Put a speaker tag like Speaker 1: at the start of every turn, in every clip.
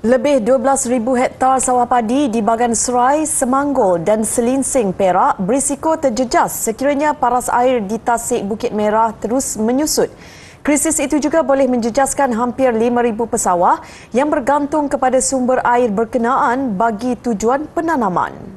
Speaker 1: Lebih 12,000 hektar sawah padi di Bagan Serai, Semanggol dan Selinsing, Perak berisiko terjejas sekiranya paras air di Tasik Bukit Merah terus menyusut. Krisis itu juga boleh menjejaskan hampir 5,000 pesawah yang bergantung kepada sumber air berkenaan bagi tujuan penanaman.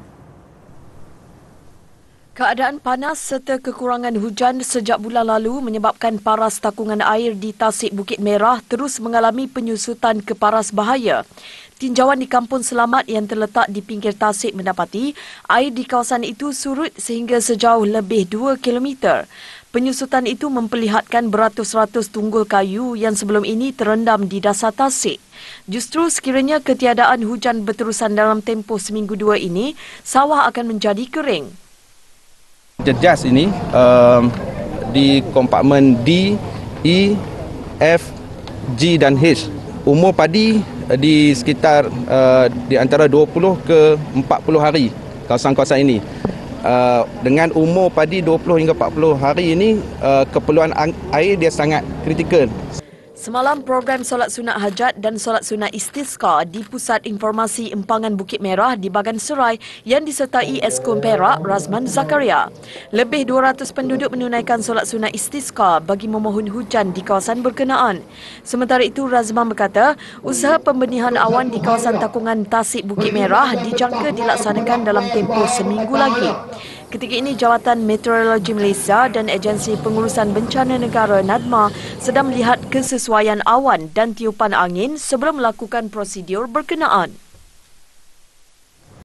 Speaker 1: Keadaan panas serta kekurangan hujan sejak bulan lalu menyebabkan paras takungan air di Tasik Bukit Merah terus mengalami penyusutan ke paras bahaya. Tinjauan di Kampung Selamat yang terletak di pinggir Tasik mendapati air di kawasan itu surut sehingga sejauh lebih 2 km. Penyusutan itu memperlihatkan beratus-ratus tunggul kayu yang sebelum ini terendam di dasar Tasik. Justru sekiranya ketiadaan hujan berterusan dalam tempoh seminggu dua ini, sawah akan menjadi kering.
Speaker 2: Jejas ini di kompartmen D, E, F, G dan H. Umur padi di sekitar di antara 20 ke 40 hari kawasan-kawasan ini. Dengan umur padi 20 hingga 40 hari ini, keperluan air dia sangat kritikal.
Speaker 1: Semalam, program solat sunat hajat dan solat sunat istisqa di Pusat Informasi Empangan Bukit Merah di Bagan Serai yang disertai Eskom Perak, Razman Zakaria. Lebih 200 penduduk menunaikan solat sunat istisqa bagi memohon hujan di kawasan berkenaan. Sementara itu, Razman berkata, usaha pembenihan awan di kawasan takungan Tasik Bukit Merah dijangka dilaksanakan dalam tempoh seminggu lagi. Ketika ini, Jawatan Meteorologi Malaysia dan Agensi Pengurusan Bencana Negara NADMA sedang melihat kesesuaian awan dan tiupan angin sebelum melakukan prosedur berkenaan.